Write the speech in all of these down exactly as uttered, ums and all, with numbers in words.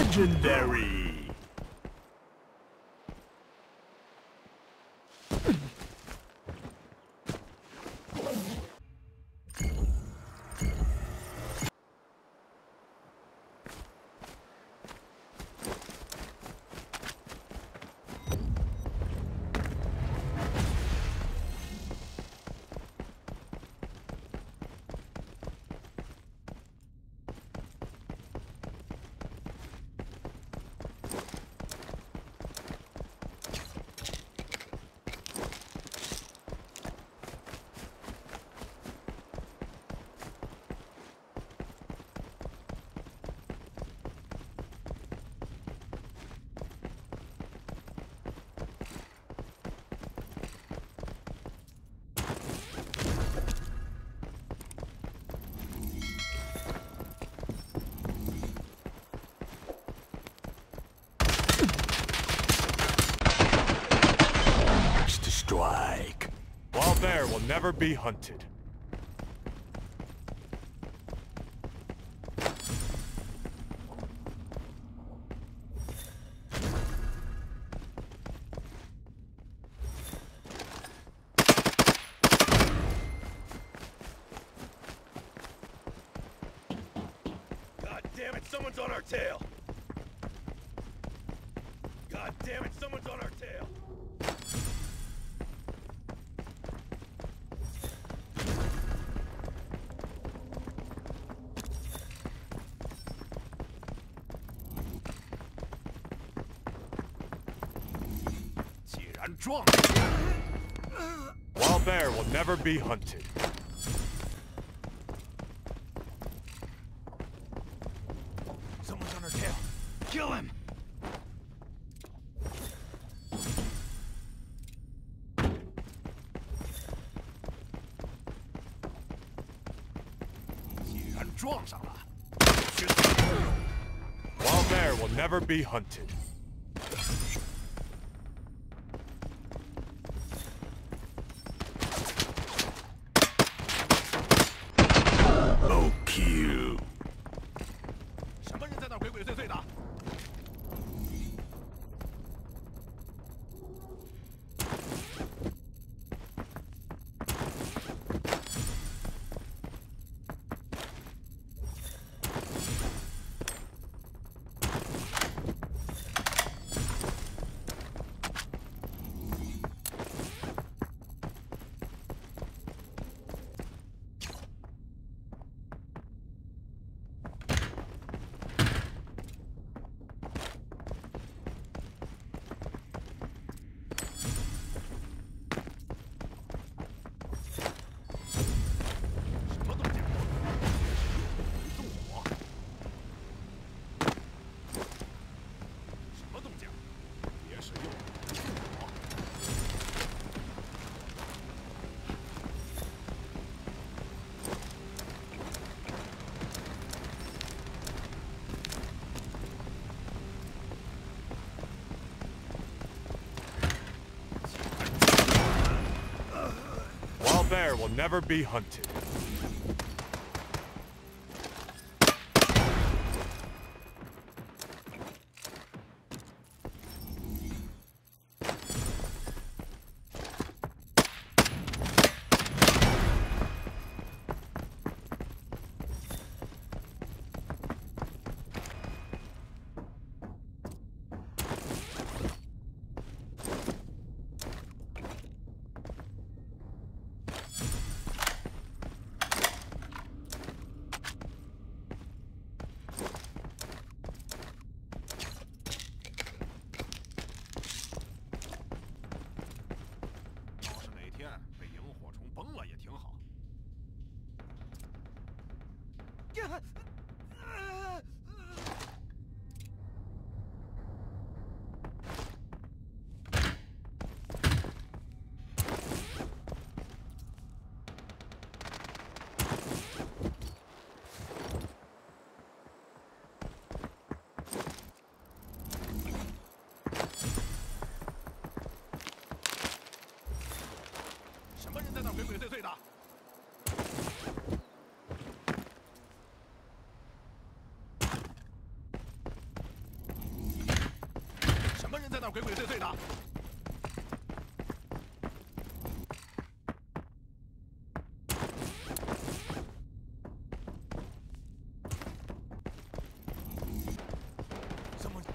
Legendary! Strike. Wild bear will never be hunted. God damn it, someone's on our tail! God damn it, someone's on our tail! Wild bear will never be hunted. Someone's on our tail. Kill him! Wild bear will never be hunted. Kill. 什么人在那鬼鬼祟祟的？ Wild bear will never be hunted. 到鬼鬼祟祟的。Someone.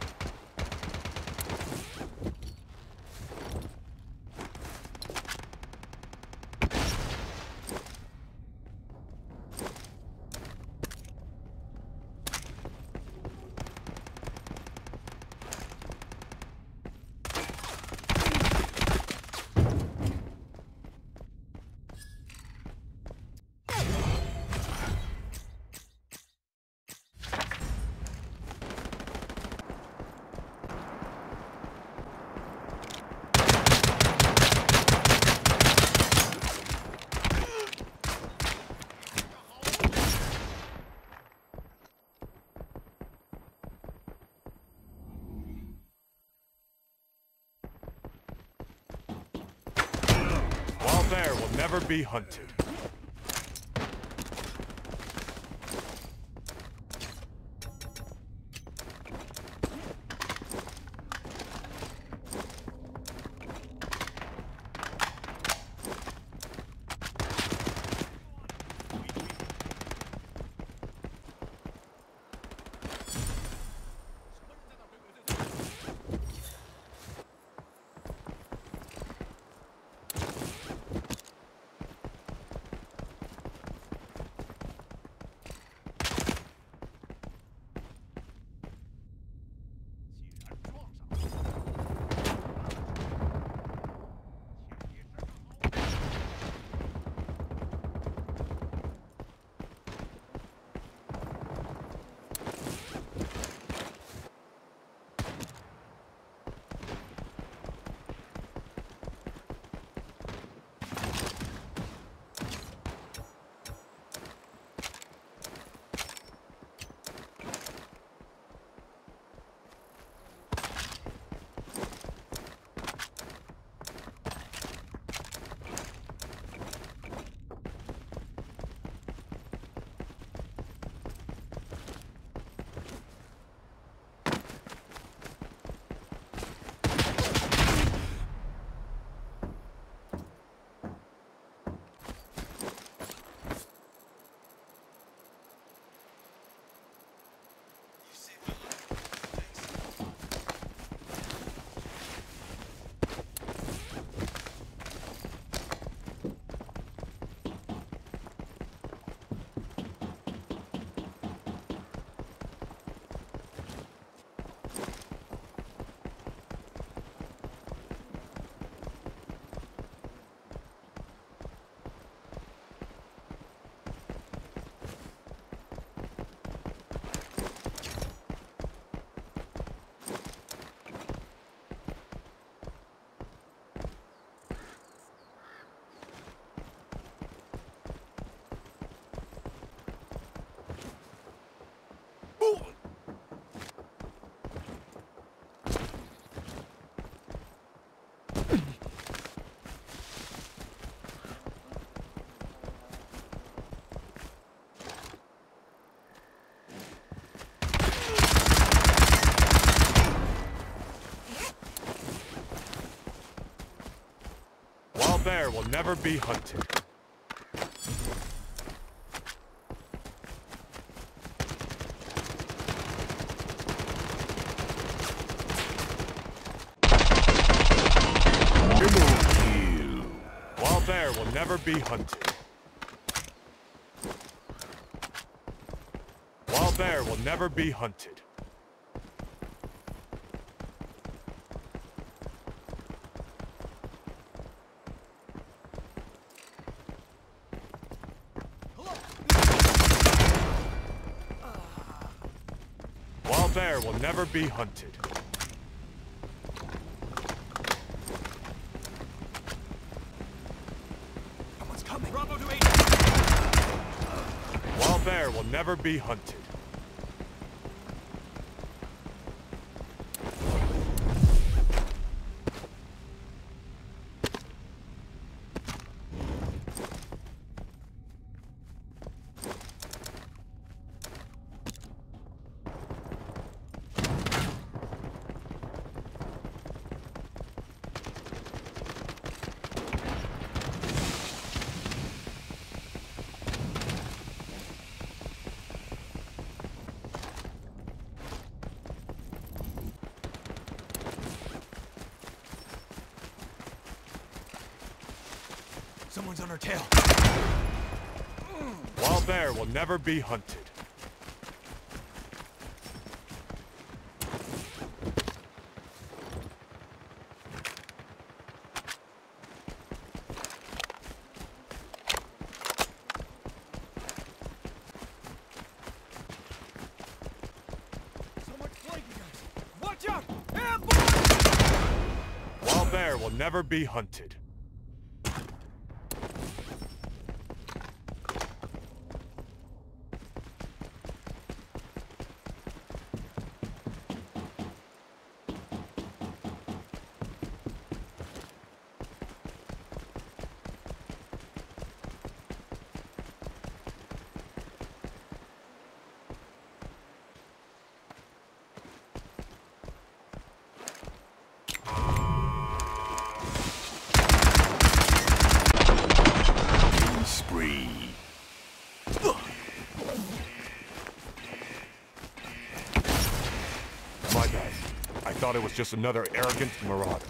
'Wild bear will never be hunted. Wild bear will never be hunted. Wild bear will never be hunted. Wild bear will never be hunted. Wild bear will never be hunted. Someone's coming. Bravo to eight. Wild bear will never be hunted. Someone's on our tail. Wild bear will never be hunted. Someone's flanking us. Watch out! Ambush! Wild bear will never be hunted. Spree. My bad. I thought it was just another arrogant marauder.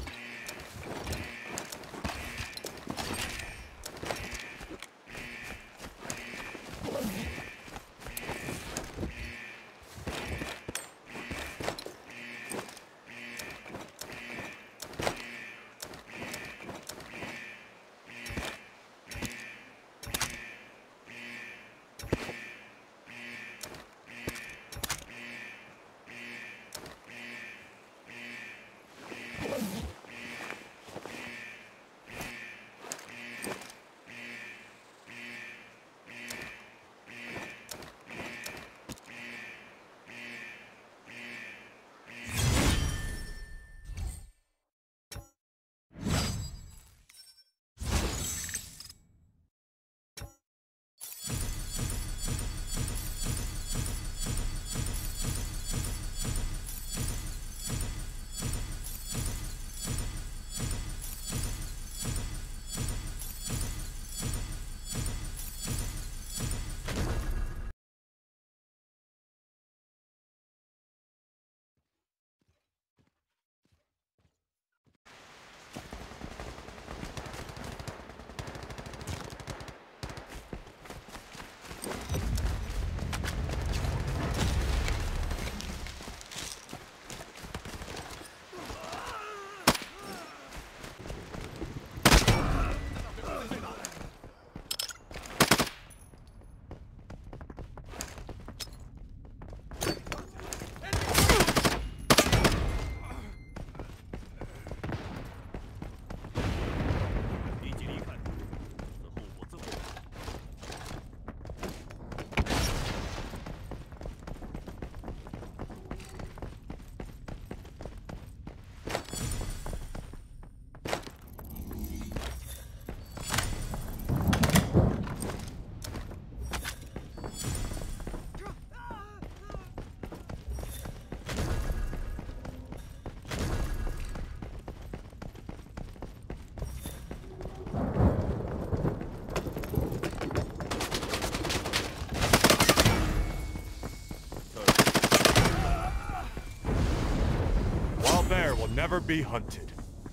Never be hunted.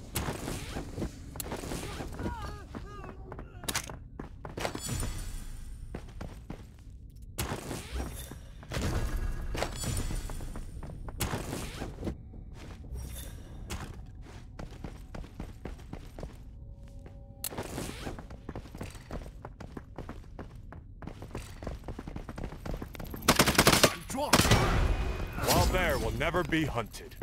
Wild bear will never be hunted.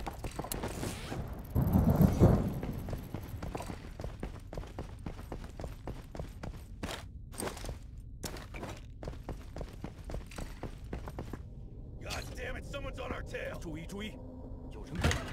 God damn it, someone's on our tail. 注意注意，有人过来了。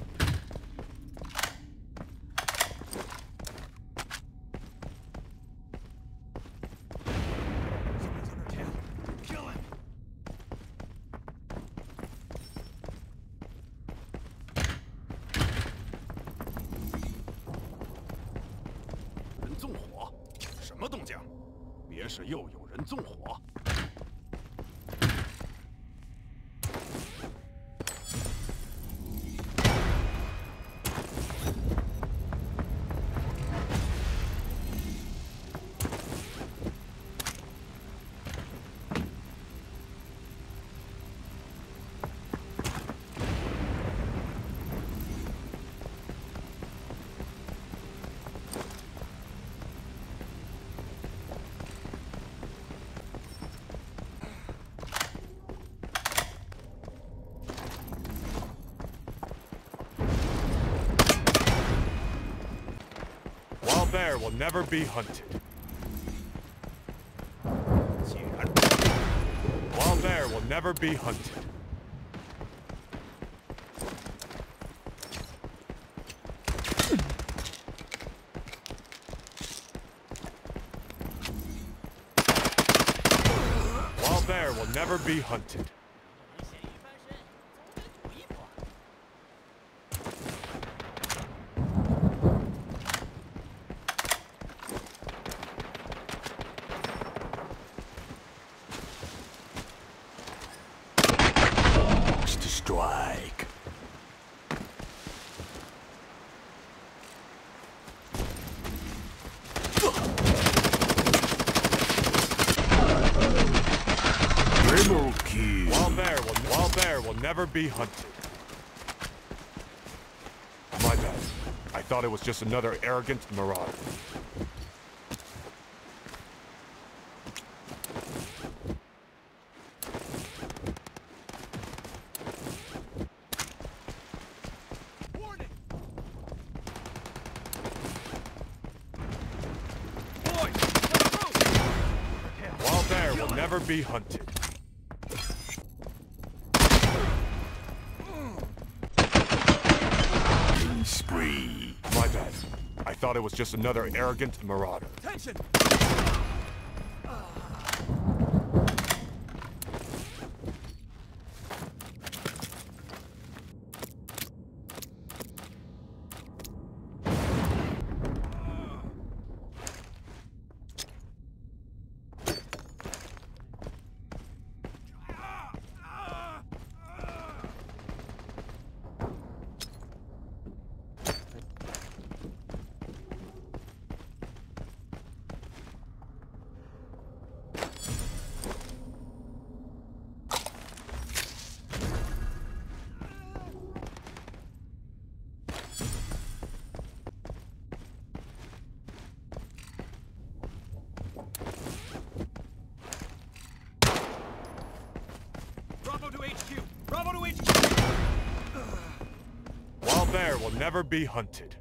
纵火，什么动静？别是又有人纵火。 Wild bear will never be hunted. 既然 Wild bear will never be hunted. Wild bear will never be hunted. to strike. Triple kill. Wild bear will wild bear will never be hunted. My bad. I thought it was just another arrogant marauder. Wild bear will never be hunted. Spree. My bad. I thought it was just another arrogant marauder. Attention! Bravo to H Q! Bravo to H Q! Wild bear will never be hunted.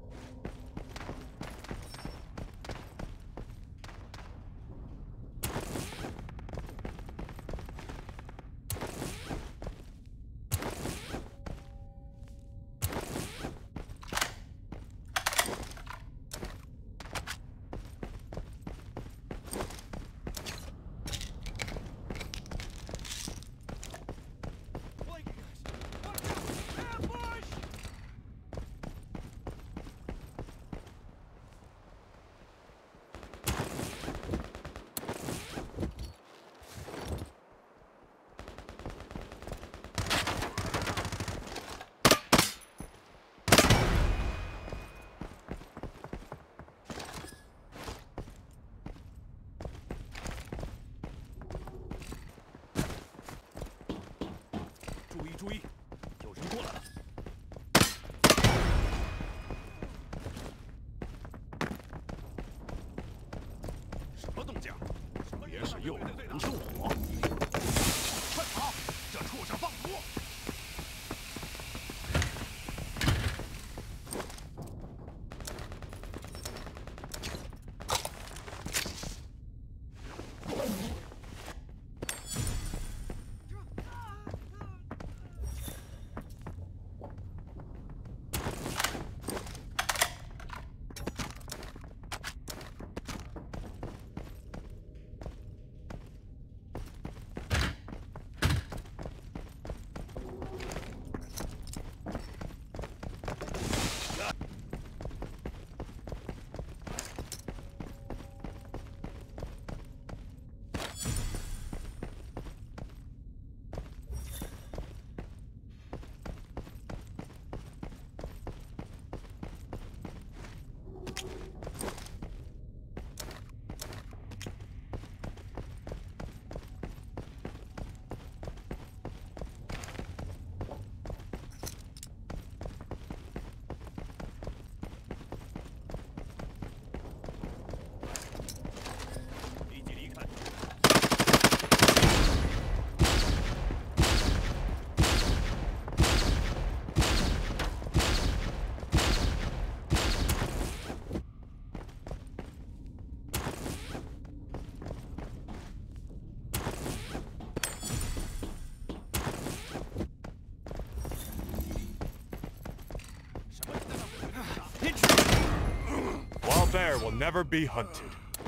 bear will never be hunted.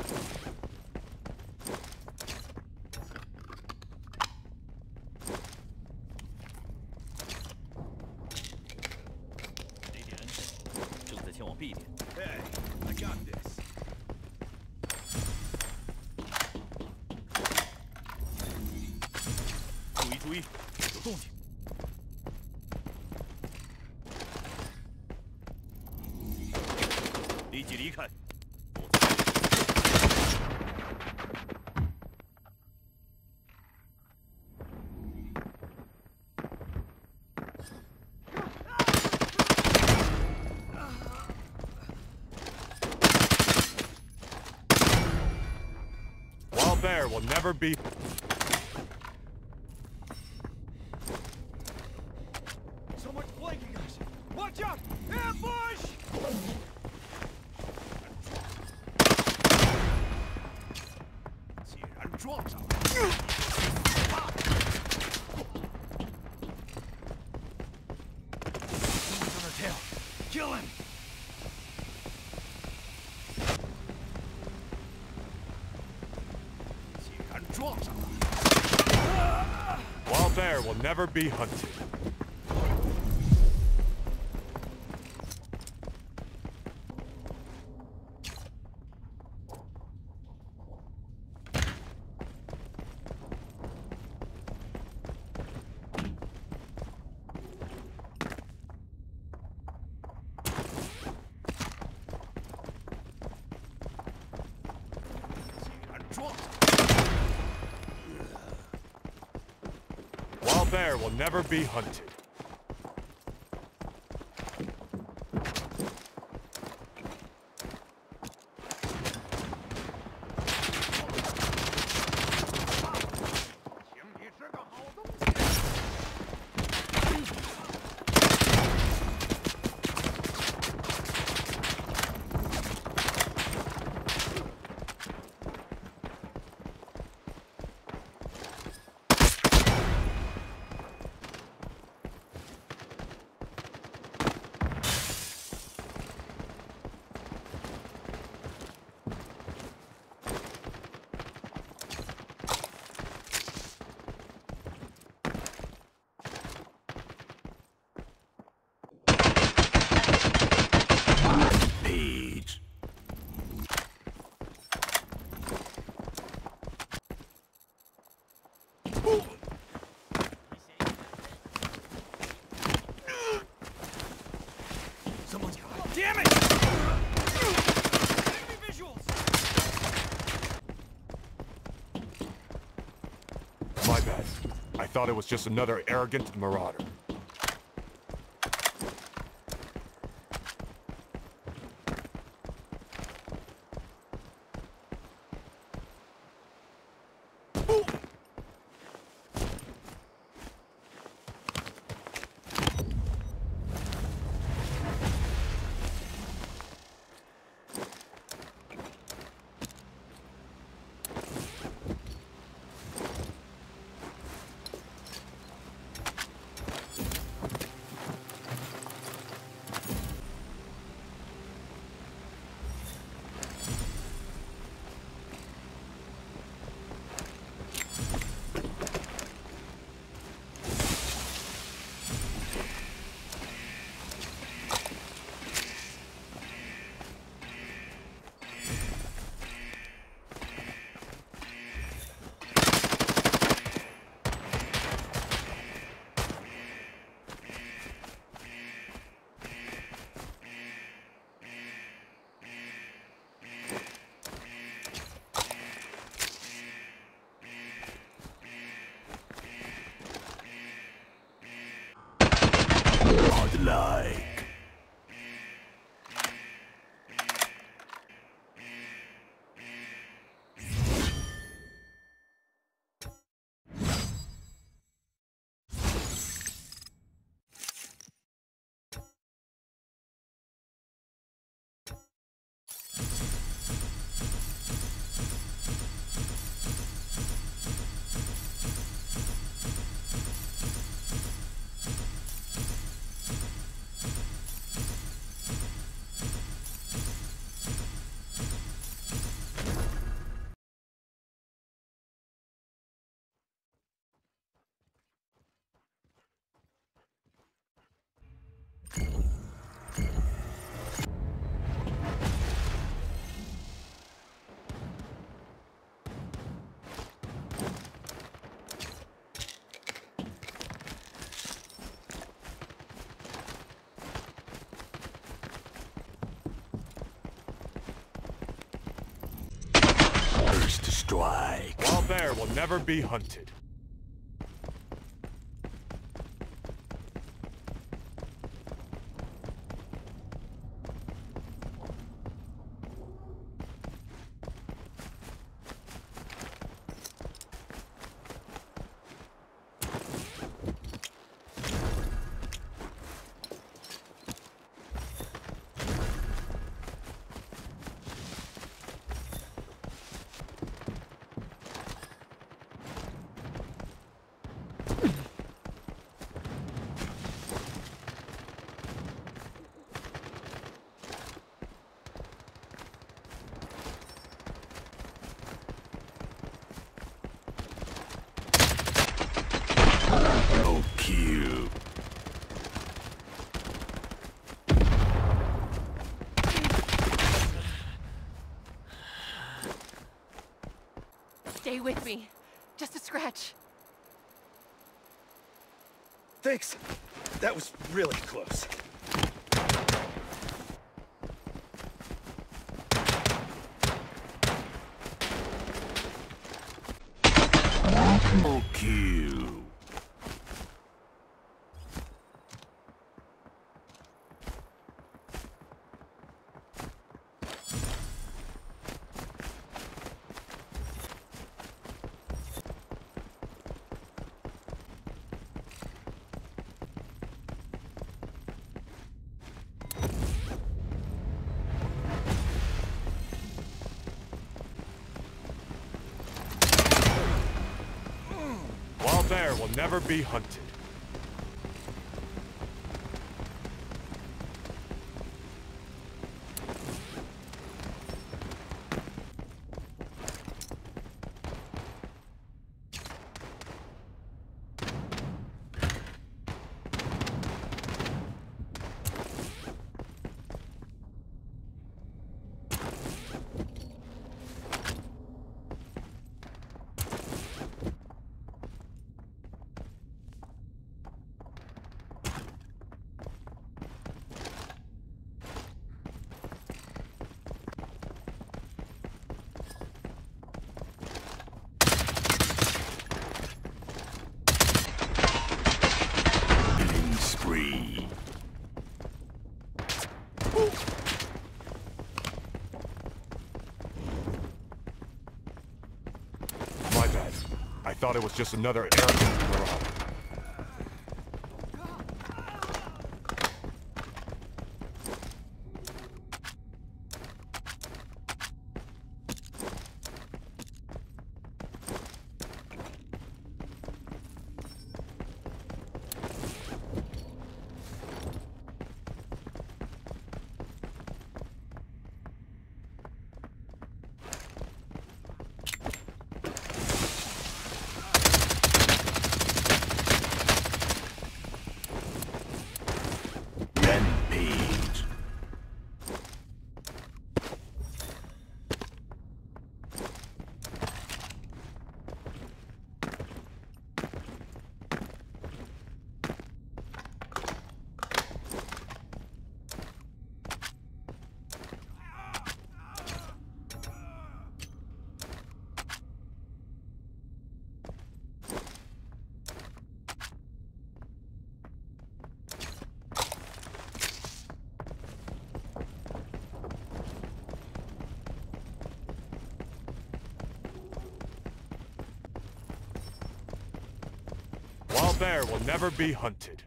Hey, I got this. 注意注意，有动静。立即离开。 Bear will never be. Someone's flanking us. Watch out! Ambush! 既然撞上了， Someone's on our tail. Kill him! Wild bear will never be hunted. Wild bear will never be hunted. Someone's got it. Damn it! Enemy visuals! My bad. I thought it was just another arrogant marauder. LostLight. strike. Wild bear will never be hunted. No kill. Stay with me. Just a scratch. Thanks. That was really close. No kill. Wild bear will never be hunted. Killing spree. My bad. I thought it was just another arrogant marauder. Rampage. Wild bear will never be hunted.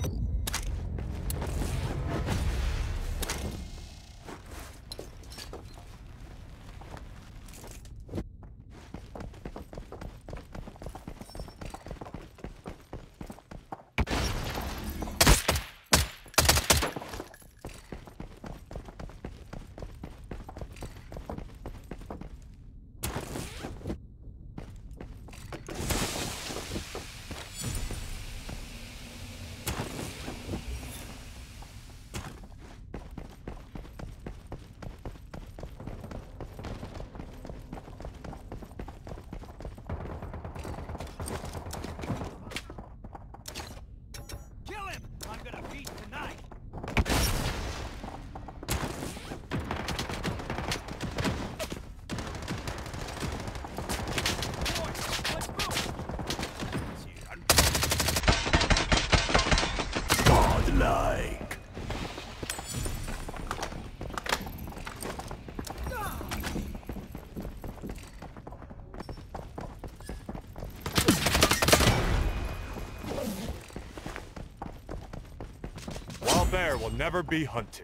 Kill him! I'm gonna beat tonight! like. Wild bear will never be hunted.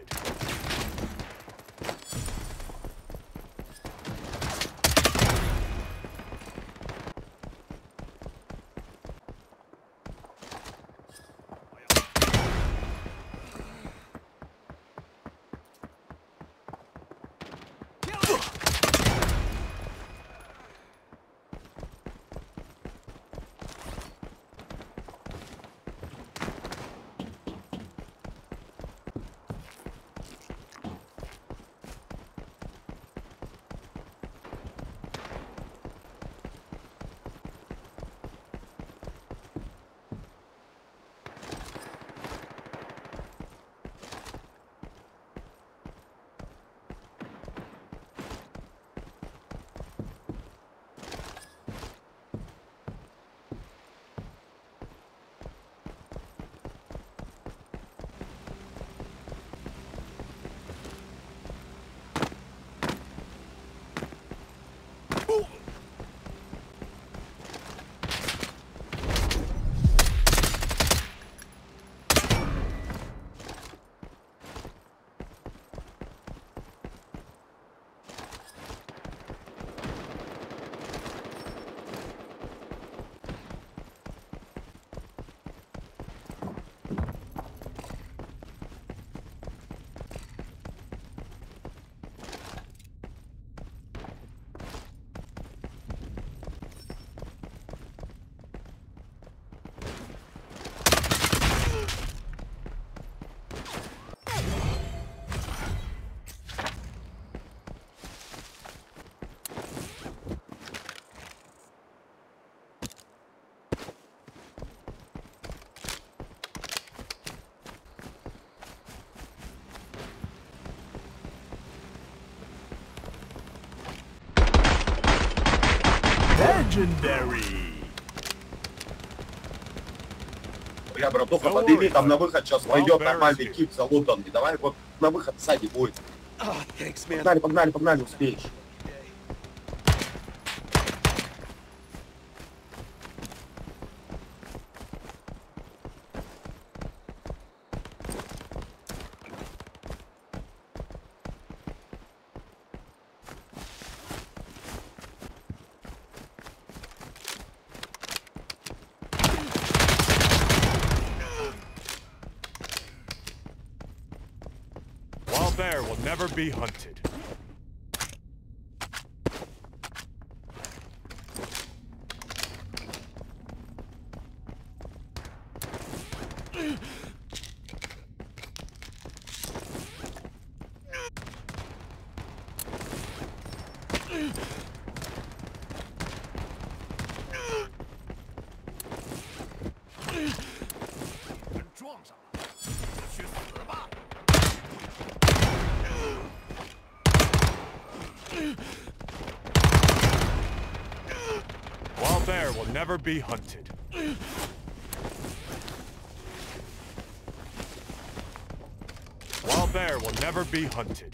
Legendary. Бля, братуха, подойди, там на выход сейчас пойдет нормальный тип залутанный. Давай вот на выход сзади будет. Погнали, погнали, погнали, успеешь. Wild bear will never be hunted. Wild bear will never be hunted. Wild bear will never be hunted.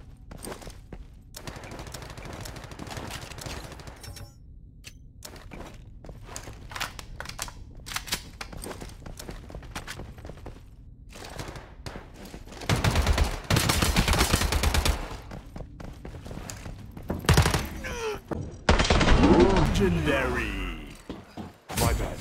Legendary. My bad.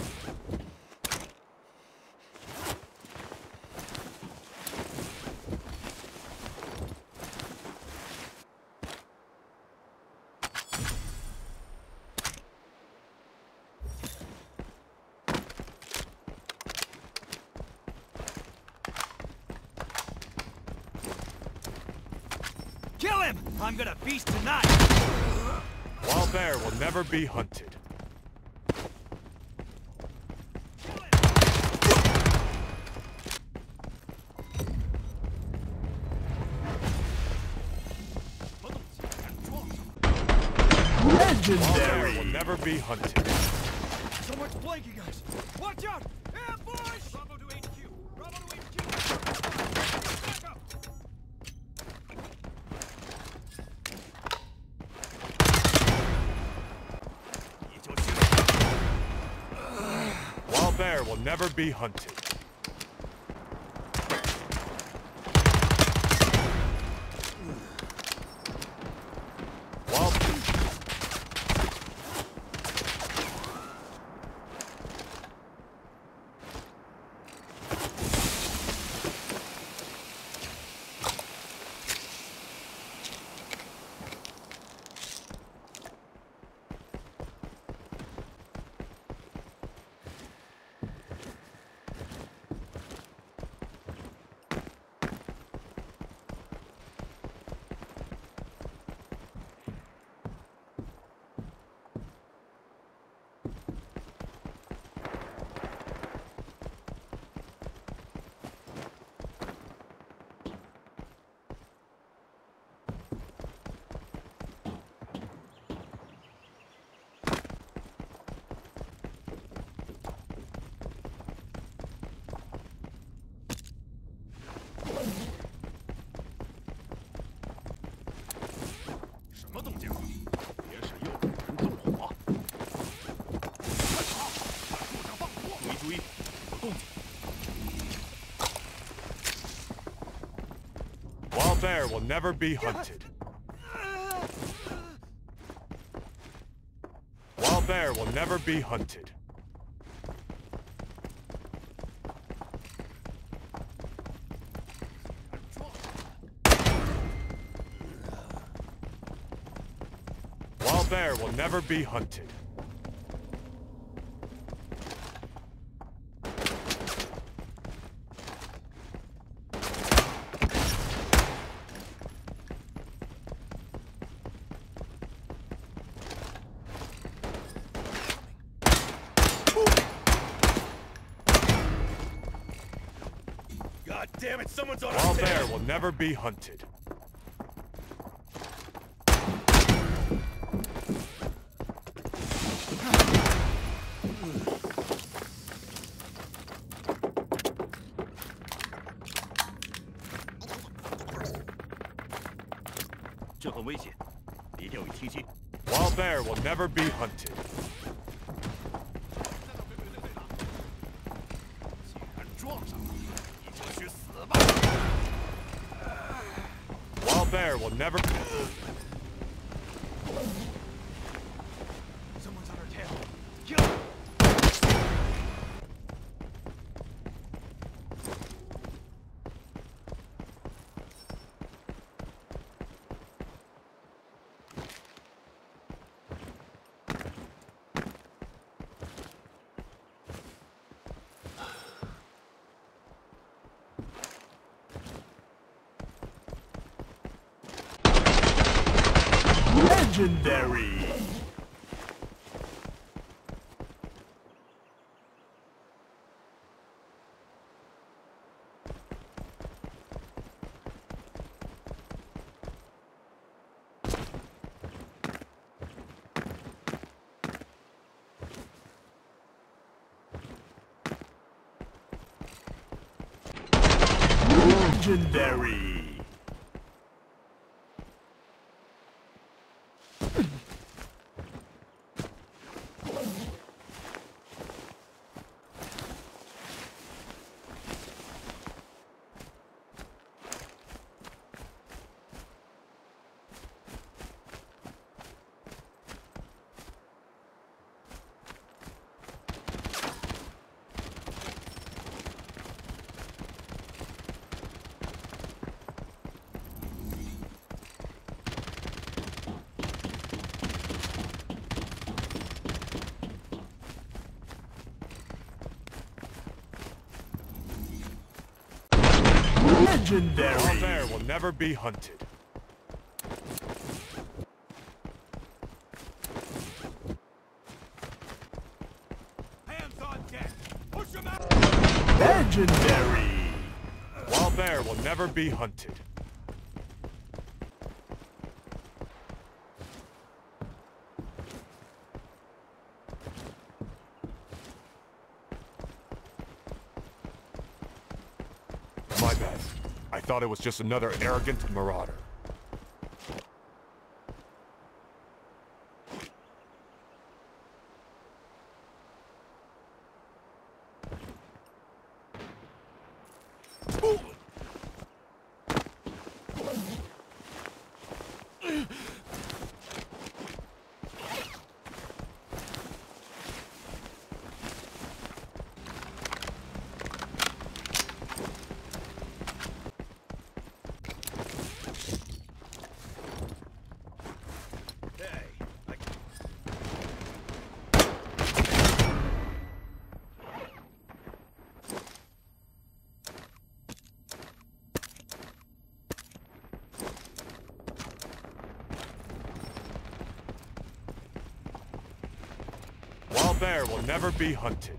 Kill him! I'm gonna feast tonight! Wild bear will never be hunted. Legendary. Wild bear will never be hunted. Someone's flanking us! Watch out! Ambush! Bravo to H Q! Bravo to H Q! will never be hunted. Wild 什么动静？别是又有人纵火！快跑！在路上放火！注意注意，有动静！ Wild bear will never be hunted. Wild bear will never be hunted. Wild bear will never be hunted. God damn it, someone's on Wild our tail! bear will never be hunted. Wild bear will never be hunted. Wild bear will never. Someone's on our tail. Kill him! Legendary. Legendary. Legendary. Wild bear will never be hunted. Hands on deck! Push him out! Legendary. Wild bear will never be hunted. My bad. I thought it was just another arrogant marauder. bear will never be hunted.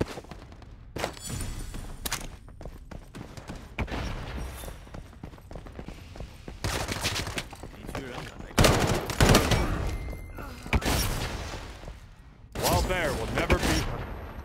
Wild bear will never be hunted.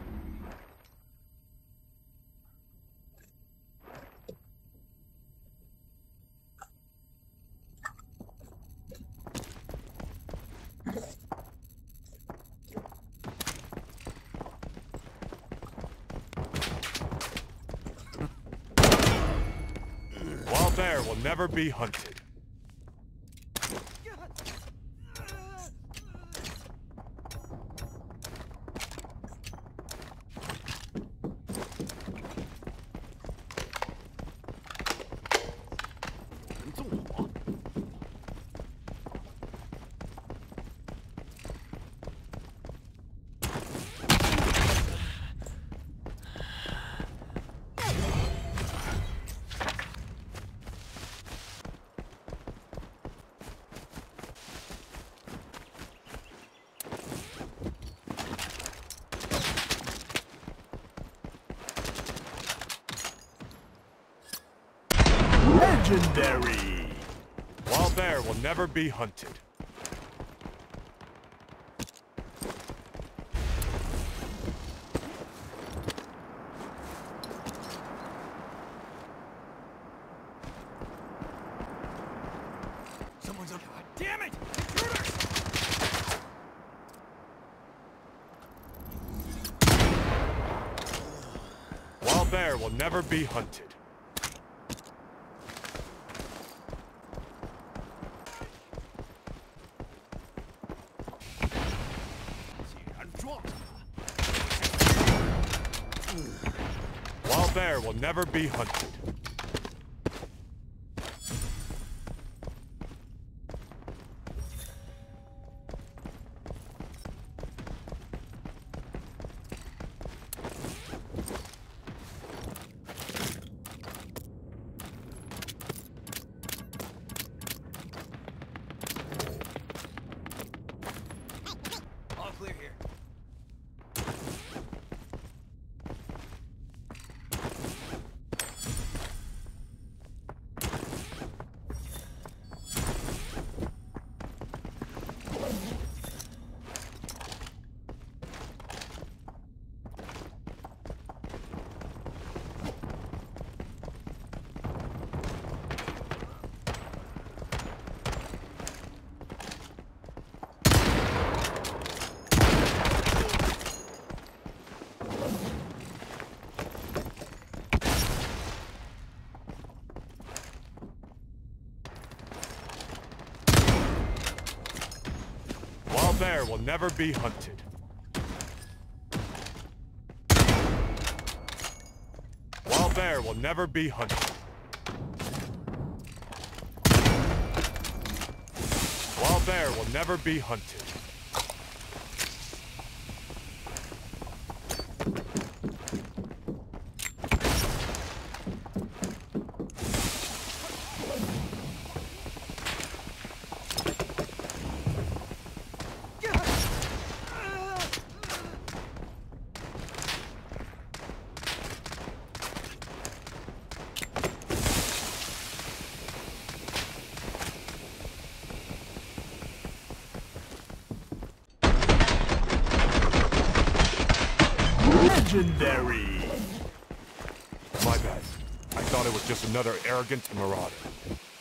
Wild bear will never be hunted. Legendary. Wild bear will never be hunted. Someone's up. God damn it! Intruders! Wild bear will never be hunted. Wild bear will never be hunted. All clear here. Wild bear will never be hunted. Wild bear will never be hunted. Wild bear will never be hunted. Legendary. My bad. I thought it was just another arrogant marauder.